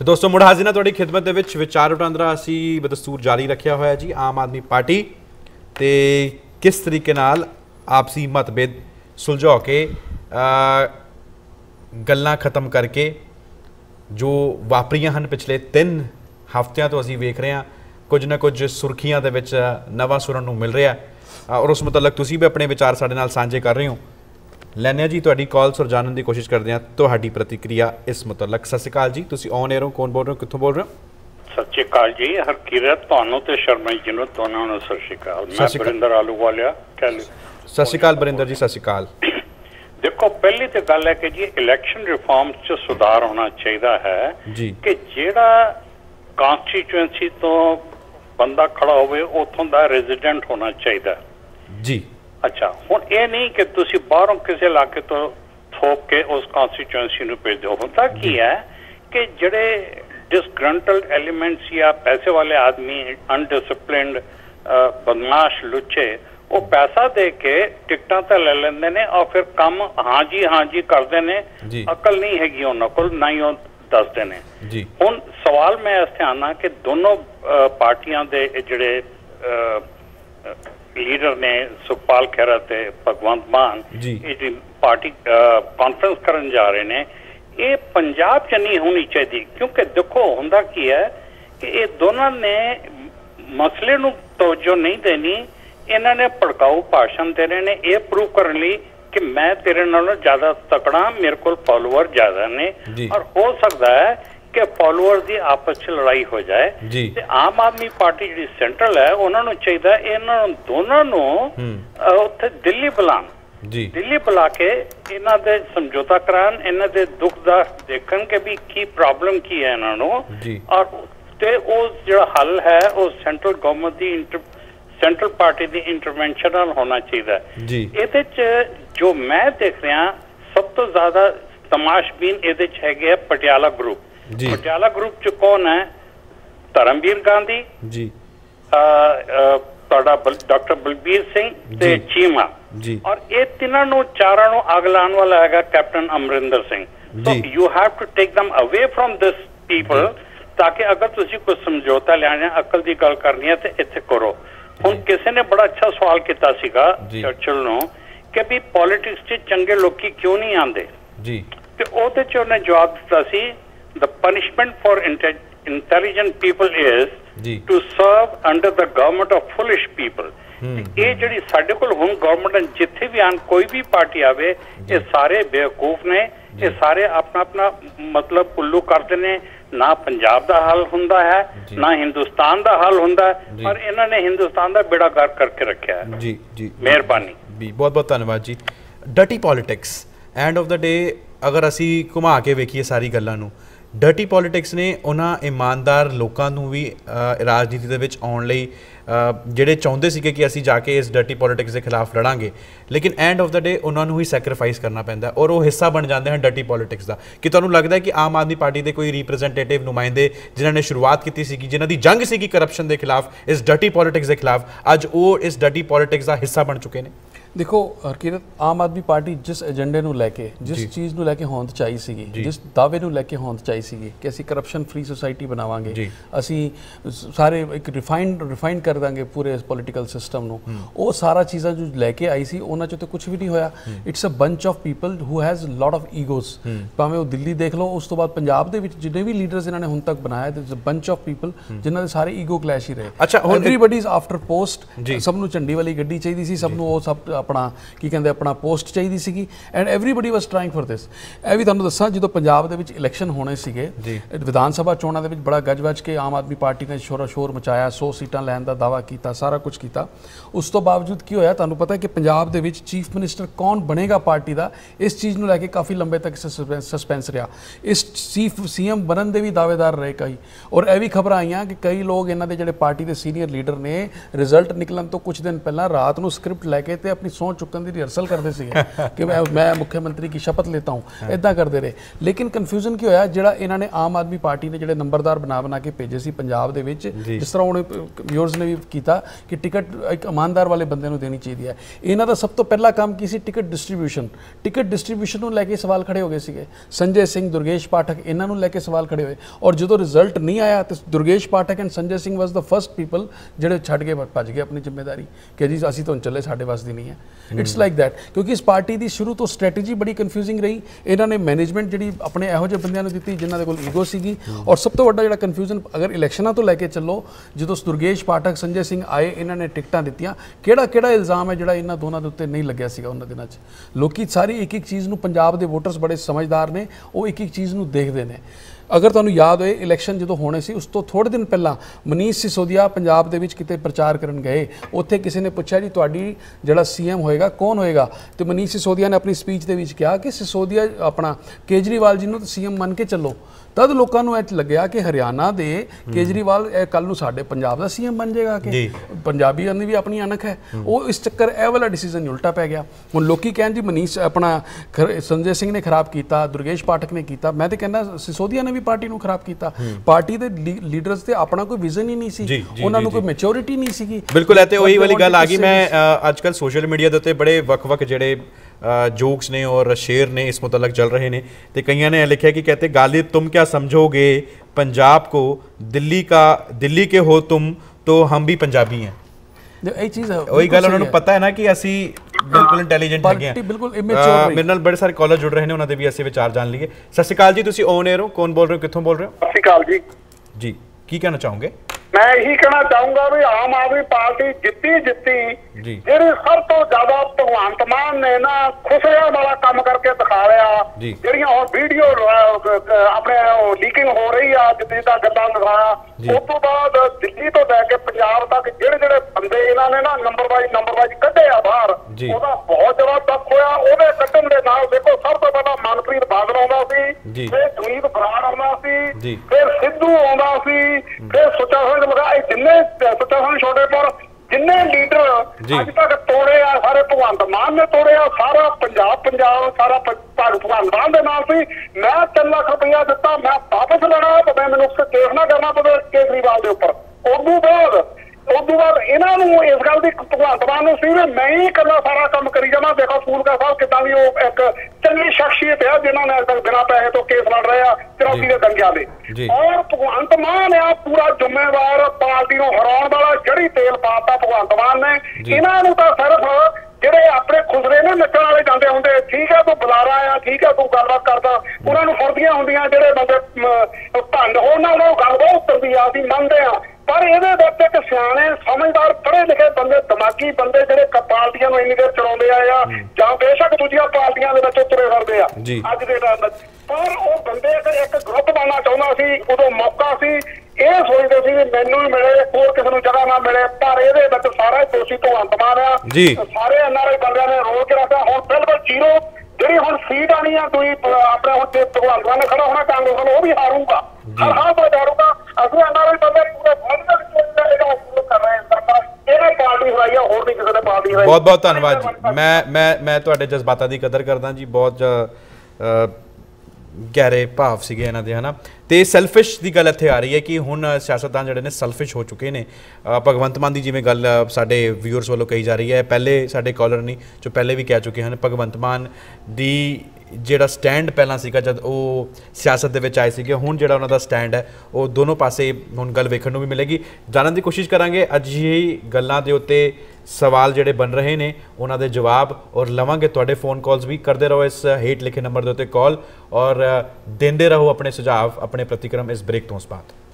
तो दोस्तों मुड़ हाजिर थोड़ी खिदमत के विचार वटांदरा असी बदस्तूर जारी रखा हुआ जी। आम आदमी पार्टी तो किस तरीके नाल आपसी मतभेद सुलझा के गल्लां खत्म करके जो वापरियां हैं पिछले 3 हफ्तियां तो असी वेख रहे हैं कुछ ना कुछ सुर्खियां दे विच नवां सुनन नूं मिल रहा और उस मुतलक तुसीं भी अपने विचार साडे नाल साझे कर रहे हो। लैने जी तुहाडी कॉल्स और जानने की कोशिश करते हैं तुहाडी प्रतिक्रिया इस मुतलक। सत श्री अकाल जी, तुसीं ऑन एयर हो, कौन बोल रहे हो, कित्थों बोल रहे हो? सत श्री अकाल जी, हरकीरत तुहानूं ते शर्मा जी नूं दोनों नूं सत श्री अकाल। मैं बरिंदर आलूवालिया कहली। सत श्री अकाल बरिंदर जी, सत श्री अकाल। देखो पहली तो गल है कि जी इलैक्शन रिफॉर्म्स च सुधार होना चाहिए है जी कि जिहड़ा कॉन्स्टिट्यूएंसी तो बंदा खड़ा होवे उथों दा रेजिडेंट होना चाहिए जी। अच्छा हुण ये नहीं कि तुसी बाहरों किसी इलाके तो थोप के उस कॉन्स्टिट्यूएंसी नूं भेज दो। होता की है कि जिहड़े डिसग्रंटल्ड एलिमेंट्स या पैसे वाले आदमी अनडिसिप्लिनड बदमाश लुच्चे वो पैसा दे के टिकटां ते ले लेंदे ने और फिर काम हाँ जी करते ने। अकल नहीं हैगी उन्हां कोल, ना ही दसदे ने। हुण सवाल मैं इस ते आना कि दोनों पार्टियां दे जिहड़े लीडर ने सुखपाल खैरा ते भगवंत मान ये पार्टी कॉन्फ्रेंस करन जा रहे ने, ये पंजाब च नहीं होनी चाहिए। क्योंकि देखो हुंदा की है कि ये दोनों ने मसले नूं तवज्जो नहीं देनी, इन्होंने भड़काऊ भाषण देने ने ये प्रूव करने लिए कि मैं तेरे नालों ज्यादा तकड़ा, मेरे को फॉलोअर ज्यादा ने और हो सकता है कि फॉलोअर की आपस च लड़ाई हो जाए। ते आम आदमी पार्टी जी सेंट्रल है उन्होंने चाहिए इन्होंने दोनों उत्थे दिल्ली बुलान, दिल्ली बुला के इन्हों दे समझौता करान, इन्हों दे दुख दा देखन के भी की प्रॉब्लम की है इन्होंने और ते वो जो हल है वो सेंट्रल गवर्नमेंट की सेंट्रल पार्टी की इंटरवेंशन होना चाहिए। ये जो मैं देख रहा सब तो ज्यादा तमाशबीन ये है पटियाला ग्रुप। पटियाला ग्रुप च कौन है? धर्मवीर गांधी जी, डॉक्टर बलबीर सिंह ते चीमा और ये तीनों चारों नु आग लाने वाला है captain Amarinder Singh. So you have to take them away from this people ताकि अगर तुसी कोई समझौता लिया अकल की गल करनी है तो इत्थे करो। हुण किसी ने बड़ा अच्छा सवाल किया सीगा चर्चिल नु कि भी पॉलिटिक्स च चंगे लोकी क्यों नहीं आंदे जी, ते ओदे च उन्हें जवाब दिता सी the punishment for intelligent people is to serve under the government of foolish people. ये जिहड़ी साडे कोल हुण गवर्नमेंट जिथे भी आन कोई भी पार्टी आवे ये सारे बेवकूफ ने, ये सारे अपना अपना मतलब उल्लू करते ने। ना पंजाब दा हल हुंदा है ना हिंदुस्तान दा हल हुंदा है पर इन्होंने हिंदुस्तान दा बेड़ा गर्क करके रखा है। जी जी, मेहरबानी। बहुत बहुत धन्यवाद जी। Dirty politics end of the day अगर असी घुमा के वेखीए सारी गल्लां नूं, डर्टी पॉलिटिक्स ने उन्हां ईमानदार लोगों नूं भी राजनीति दे विच आउण लई ਜਿਹੜੇ ਚਾਹੁੰਦੇ ਸੀਗੇ कि ਅਸੀਂ जाके इस डर्टी पॉलिटिक्स के खिलाफ लड़ांगे लेकिन एंड ऑफ द डे उन्होंने ही सैक्रीफाइस करना पैंदा और वो हिस्सा बन जाते हैं डर्टी पॉलिटिक्स का। कि तुहानूं लगता है कि आम आदमी पार्टी के कोई रिप्रजेंटेटिव नुमाइंदे जिन्होंने शुरुआत की सी, जिन्हों की जंग सी करप्शन के खिलाफ, इस डर्टी पॉलिटिक्स के खिलाफ, अज वो इस डर्टी पॉलिटिक्स का हिस्सा बन चुके हैं? देखो हरकीरत, आम आदमी पार्टी जिस एजेंडे नूं लैके जिस चीज़ नूं लैके होंद चाहिए सी, जिस दावे नूं लैके होंद चाहिए सी कि असी करप्शन फ्री सोसाइटी बनावांगे, असी सारे एक रिफाइंड कर देंगे पूरे पॉलिटिकल सिस्टम नूं, वो सारा चीज़ां जो लैके आई सी उन्हां चों तो कुछ भी नहीं होया। It's a bunch of people who has lot of egos. भावें वो दिल्ली देख लो, उस तो बाद पंजाब दे विच जिन्ने भी लीडर्स इन्होंने हुण तक बनाया it's a bunch of people जिन्हां दे सारे ईगो क्लैश ही रहे। अच्छा, एवरीबडी इज आफ्टर पोस्ट, सब नूं झंडी वाली गड्डी चाहिए सी, सब नूं वो सब अपना की कहते अपना पोस्ट चाहिए सी and everybody was trying for this. यह भी तुहानूं दस्सां जो पंजाब दे विच इलैक्शन होने सीगे, विधान सभा चोणां दे विच बड़ा गज वज के आम आदमी पार्टी ने शोर मचाया, 100 सीटां लैण दा दावा किया, सारा कुछ किया। उस तो बावजूद की होया, तुहानूं पता है कि पंजाब दे विच चीफ मिनिस्टर कौन बनेगा पार्टी का, इस चीज़ नूं लैके काफ़ी लंबे तक सस्पेंस रहा। इस CM बनन दे भी दावेदार रहे कई, और यह भी खबर आईयां कि कई लोग इन्हां दे जिहड़े पार्टी के सीनियर लीडर ने रिजल्ट निकलन तो कुछ दिन पहला रात को स्क्रिप्ट लैके ते अपनी ਸਹੁੰ ਚੁੱਕਣ ਦੀ ਰਿਹਰਸਲ ਕਰਦੇ ਸੀਗੇ ਕਿ ਮੈਂ ਮੁੱਖ ਮੰਤਰੀ ਕੀ ਸ਼ਪਥ लेता हूँ, इदा करते रहे। लेकिन कन्फ्यूजन की होया जिहड़ा इन्हां ने आम आदमी पार्टी ने जिहड़े नंबरदार बना के भेजे सी पंजाब दे विच, जिस तरह उन्हें व्यूअर्स ने भी कीता कि टिकट एक ईमानदार वाले बंदे नूं देनी चाहिए है। इन्हां दा सब तो पहला काम की सी टिकट डिस्ट्रीब्यूशन नूं लैके सवाल खड़े हो गए सीगे। संजय सिंह, दुर्गेश पाठक इन्हां नूं लैके सवाल खड़े होए और जो रिजल्ट नहीं आया तो Durgesh Pathak and Sanjay Singh was the first people जिहड़े छड्ड के भज गए अपनी जिम्मेदारी कि जी असीं तो चले, साडे वस दी नहीं है। इट्स लाइक दैट, क्योंकि इस पार्टी की शुरू तो स्ट्रैटेजी बड़ी कन्फ्यूजिंग रही। इन्हों ने मैनेजमेंट जी अपने इहो ਜਿਹੇ ਬੰਦਿਆਂ ਨੂੰ ਦਿੱਤੀ जिन्हों के कोल ईगो सीगी। और सब तो वड्डा जिहड़ा कन्फ्यूजन अगर इलैक्शनां तो लैके चलो, जो दुर्गेश पाठक संजय सिंह आए इन्होंने टिकटां दित्तियां, किहड़ा इल्ज़ाम है जिहड़ा इन्हां दोनों दे उत्ते नहीं लग्या सीगा उन्हां दिनां 'च। लोकी सारी एक एक चीज़ नूं, पंजाब दे वोटर्स बड़े समझदार ने, वो एक एक चीज़ नूं देखदे ने। अगर तुहानूं याद होए इलैक्शन जो होने सी उस तो थोड़े दिन पहला मनीष सिसोदिया पंजाब दे विच किते प्रचार करन गए, उत्थे किसी ने पूछा जी तुहाडी जिहड़ा सीएम होएगा कौन होएगा, तो मनीष सिसोदिया ने अपनी स्पीच दे विच कहा कि सिसोदिया अपना केजरीवाल जी नूं तो सीएम मन के चलो। तद लोगों को इंज लग्या कि हरियाणा दे केजरीवाल कल नूं साडे पंजाब दा सीएम बन जाएगा कि पंजाबियों ने भी अपनी अणख है। वो इस चक्कर ए वाला डिसीजन उल्टा पै गया। हुण लोकी कहन जी मनीष अपना संजय सिंह ने खराब किया, दुर्गेश पाठक ने किया, मैं तो कहना सिसोदिया ने भी पार्टी नूं खराब किया। पार्टी दे लीडर्स ते अपना कोई विजन ही नहीं सी, उन्हां नूं कोई मैच्योरिटी नहीं सीगी। बिल्कुल ऐ ते ओही वाली गल आ गई। मैं अजकल सोशल मीडिया दे उत्ते बड़े वक-वक जिहड़े जोक्स ने और शेर ने इस मुतलक चल रहे हैं, तो कईयां ने लिखा कि कहते गालिब तुम क्या समझोगे पंजाब को, दिल्ली के हो तुम तो हम भी पंजाबी हैं। ਇਹ ਚੀਜ਼ ਉਹੀ ਗੱਲ ਉਹਨਾਂ ਨੂੰ ਪਤਾ ਹੈ ਨਾ ਕਿ ਅਸੀਂ ਬਿਲਕੁਲ ਇੰਟੈਲੀਜੈਂਟ ਹੈਗੇ ਆ। ਬਿਲਕੁਲ ਇਮੈਚੁਰ ਮੇਰੇ ਨਾਲ ਬੜੇ ਸਾਰੇ ਕਾਲਰ ਜੁੜ ਰਹੇ ਨੇ, ਉਹਨਾਂ ਦੇ ਵੀ ਅਸੀਂ ਵਿਚਾਰ ਜਾਣ ਲਈਏ। ਸਤਿ ਸ਼੍ਰੀ ਅਕਾਲ ਜੀ, ਤੁਸੀਂ ਔਨ 에ਅਰ ਹੋ, ਕੌਣ ਬੋਲ ਰਹੇ ਹੋ, ਕਿੱਥੋਂ ਬੋਲ ਰਹੇ ਹੋ? ਸਤਿ ਸ਼੍ਰੀ ਅਕਾਲ ਜੀ। ਜੀ ਕੀ ਕਹਿਣਾ ਚਾਹੋਗੇ? मैं यही कहना चाहूंगा भी आम आदमी पार्टी जितनी जी सब तो ज्यादा भगवंत मान ने ना खुशियां वाला काम करके दिखा रहा, ਜਿਹੜੀਆਂ ਹੁਣ ਵੀਡੀਓ ਆਪਣੇ ਲੀਕਿੰਗ ਹੋ ਰਹੀ ਆ ਜਿੱਦਾਂ ਗੱਲਾਂ ਦਿਖਾਇਆ, ਉਸ ਤੋਂ ਬਾਅਦ ਦਿੱਲੀ ਤੋਂ ਲੈ ਕੇ ਪੰਜਾਬ ਤੱਕ ਜਿਹੜੇ ਬੰਦੇ ਇਹਨਾਂ ਨੇ ਨਾ ਨੰਬਰ ਵਾਈਜ਼ ਕੱਢੇ ਆ ਬਾਹਰ, ਉਹਦਾ ਬਹੁਤ ਜ਼ਿਆਦਾ ਤੱਕ ਹੋਇਆ। ਉਹਦੇ ਕੱਢਣ ਦੇ ਨਾਲ ਦੇਖੋ ਸਭ ਤੋਂ ਪਹਿਲਾਂ ਮਨਪ੍ਰੀਤ ਬਾਦਲ ਆਉਂਦਾ ਸੀ, ਫਿਰ ਸੁਨੀਲ ਬਰਾੜ ਆਉਂਦਾ ਸੀ, ਫਿਰ ਸਿੱਧੂ ਆਉਂਦਾ ਸੀ, ਫਿਰ ਸੁੱਚਾ ਸਿੰਘ जिन्ने सुच्चा सिंह छोटेपुर जिन्ने लीडर अज तक तोड़े आ, सारे भगवंत मान ने तोड़े आ। सारा पंजाब सारा भगवंत मान दे नाल सी। मैं 3 लाख रुपया दिता, मैं वापस लेना पवे, मैनूं केस ना करना पवे केजरीवाल के उपर। उदू बाद इन्हों इस गल की भगवंत मान सी मैं ही कला सारा काम करी जाना। देखो फूलका साहब कितना भी एक चंगी शख्सियत है जिन्होंने अज तक बिना पैसे तो केस लड़ रहे हैं 84 के दंगिया के। और भगवंत मान आ पूरा जिम्मेवार, पार्टी को हराने वाला जड़ी तेल पाता भगवंत मान ने। इन्हों तो सिर्फ ਜਿਹੜੇ ਆਪਣੇ ਖੁਸਰੇ ਨੇ ਨੱਚਣ ਵਾਲੇ ਜਾਂਦੇ ਹੁੰਦੇ, ठीक है तू बुलारा आ, ठीक है तू गलबात करदा, उन्होंने फुरदियां ਹੁੰਦੀਆਂ ਜਿਹੜੇ ਬੰਦੇ ਭੰਡ ਹੋਣ ਉਹਨਾਂ ਨੂੰ ਗੱਲ ਬਹੁਤ ਉਤਰਦੀ ਆ, ਅਸੀਂ ਮੰਨਦੇ ਆ। पर ਇਹਦੇ ਵਿੱਚ ਇੱਕ ਸਿਆਣੇ ਸਮਝਦਾਰ ਪੜ੍ਹੇ ਲਿਖੇ ਬੰਦੇ, ਦਿਮਾਗੀ ਬੰਦੇ ਜਿਹੜੇ ਪਾਰਟੀਆਂ ਨੂੰ ਇੰਨੀ ਦੇਰ ਚਲਾਉਂਦੇ ਆਏ ਆ ਜਾਂ ਬੇਸ਼ੱਕ ਦੂਜੀਆਂ ਪਾਰਟੀਆਂ ਦੇ ਵਿੱਚ ਤੁਰੇ ਫਿਰਦੇ ਆ ਅੱਜ ਦੇ ਟਾਈਮ ਵਿੱਚ, ਪਰ ਉਹ ਬੰਦੇ ਅਗਰ ਇੱਕ ਗਰੁੱਪ ਬਣਨਾ ਚਾਹੁੰਦਾ ਸੀ ਉਦੋਂ ਮੌਕਾ ਸੀ। ਇਹ ਸੋਚਦੇ ਸੀ ਵੀ ਮੈਨੂੰ ਹੀ ਮਿਲੇ, ਹੋਰ ਕਿਸੇ ਨੂੰ ਜਗ੍ਹਾ ਨਾ ਮਿਲੇ, ਪਰ ਇਹਦੇ ਵਿੱਚ ਸਾਰਾ ਦੋਸ਼ੀ ਭਗਵੰਤ ਮਾਨ ਆ। ਸਾਰੇ ਐਨਆਰਆਈ ਬੰਦਿਆਂ ਨੇ ਰੋਲ ਕੇ ਰੱਖਿਆ। ਹੁਣ ਬਿਲਕੁਲ ਜ਼ੀਰੋ ਜਿਹੜੀ ਹੁਣ ਸੀਟ ਆਣੀ ਆ, ਤੁਸੀਂ ਆਪਣੇ ਹੁਣ ਤੇ ਭਗਵੰਤ ਮਾਨ ਨੇ ਖੜਾ ਹੋਣਾ ਕਾਂਗਰਸ ਵੱਲੋਂ, ਉਹ ਵੀ ਹਾਰੂਗਾ, ਹਰ ਹਾਲ ਤੋਂ ਹਾਰੂਗਾ। ਅਸੀਂ ਐਨਆਰਆਈ ਬੰਦੇ बहुत बहुत धन्यवाद जी। मैं तुहाडे जज्बातां दी कदर करदा जी, बहुत गहरे भाव सीगे इन्हां दे, है ना। तो सैल्फिश की गल इत्थे आ रही है कि हुण सियासतदान जिहड़े ने सैल्फिश हो चुके हैं। भगवंत मान की जिवें गल साडे व्यूअर्स वालों कही जा रही है, पहले साडे कॉलर नहीं जो पहले भी कह चुके हैं, भगवंत मान की ਜਿਹੜਾ ਸਟੈਂਡ ਪਹਿਲਾਂ ਸੀਗਾ ਜਦ ਉਹ ਸਿਆਸਤ ਦੇ ਵਿੱਚ ਆਏ ਸੀਗੇ, ਹੁਣ ਜਿਹੜਾ ਉਹਨਾਂ ਦਾ ਸਟੈਂਡ ਹੈ ਉਹ ਦੋਨੋਂ ਪਾਸੇ ਹੁਣ ਗੱਲ ਵੇਖਣ ਨੂੰ ਵੀ ਮਿਲੇਗੀ। ਜਾਣਨ ਦੀ ਕੋਸ਼ਿਸ਼ ਕਰਾਂਗੇ ਅੱਜ ਹੀ ਗੱਲਾਂ ਦੇ ਉੱਤੇ ਸਵਾਲ ਜਿਹੜੇ ਬਣ ਰਹੇ ਨੇ ਉਹਨਾਂ ਦੇ ਜਵਾਬ, ਔਰ ਲਵਾਂਗੇ ਤੁਹਾਡੇ ਫੋਨ ਕਾਲਸ ਵੀ। ਕਰਦੇ ਰਹੋ ਇਸ ਹੇਠ ਲਿਖੇ ਨੰਬਰ ਦੇ ਉੱਤੇ ਕਾਲ, ਔਰ ਦਿੰਦੇ ਰਹੋ ਆਪਣੇ ਸੁਝਾਅ, ਆਪਣੇ ਪ੍ਰਤੀਕਰਮ। ਇਸ ਬ੍ਰੇਕ ਤੋਂ ਉਸ ਬਾਅਦ